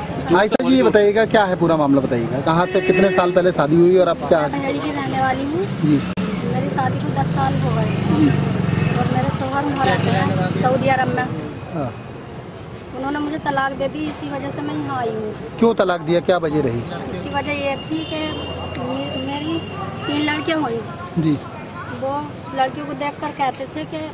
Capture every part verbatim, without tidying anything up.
आयशा जी, ये बताइएगा क्या है पूरा मामला, बताइएगा कहाँ से कितने साल पहले शादी हुई और अब क्या? भेड़ी की रहने वाली हूँ जी। मेरी शादी को दस साल हो गए और मेरे शोहर वहाँ रहते हैं सऊदी अरब में। उन्होंने मुझे तलाक दे दी, इसी वजह से मैं यहाँ आई हूँ। क्यों तलाक दिया, क्या वजह रही? इसकी वजह ये थी कि मेरी तीन लड़कियाँ हुई जी। वो लड़कियों को देखकर कहते थे कि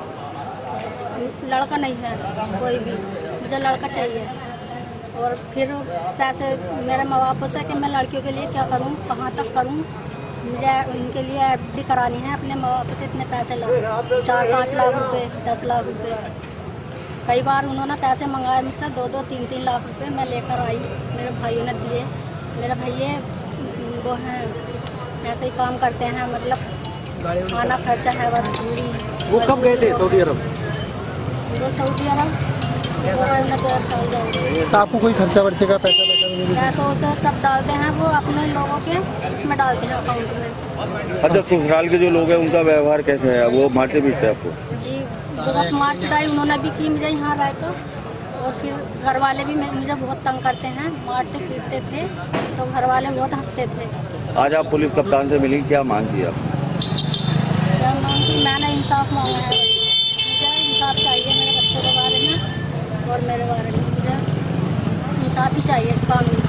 लड़का नहीं है कोई भी, मुझे लड़का चाहिए। और फिर पैसे मेरे माँ बाप से कि मैं लड़कियों के लिए क्या करूं, कहाँ तक करूं, मुझे उनके लिए एफ डी करानी है, अपने माँ बाप से इतने पैसे लाओ, चार पाँच लाख रुपए, दस लाख रुपए। कई बार उन्होंने पैसे मंगाए मुझसे, दो दो तीन तीन लाख रुपए मैं लेकर आई, मेरे भाइयों ने दिए। मेरे भैया वो हैं ऐसे ही काम करते हैं, मतलब खाना खर्चा है बस। वो कब गए थे सऊदी अरब? वो सऊदी अरब उन्हें साल जाओगे। तो आपको कोई खर्चा वर्चे का पैसा पैसा पैसा वैसा सब डालते हैं, वो अपने लोगों के उसमें डालते हैं अकाउंट में। अच्छा, ससुराल के जो लोग हैं उनका व्यवहार कैसे है? वो मारते पीटते हैं आपको? जी, बहुत मार पिटाई उन्होंने भी की मुझे यहाँ रहे तो। और फिर घर वाले भी मुझे बहुत तंग करते हैं, मारते पीटते थे, तो घर वाले बहुत हंसते थे। आज आप पुलिस कप्तान से मिली, क्या मांग की आप? क्या मांग की? मैंने इंसाफ मांगा है, मुझे इंसाफ चाहिए मेरे बच्चों के बारे में और मेरे बारे में। मुझे इंसाफ ही चाहिए कानून।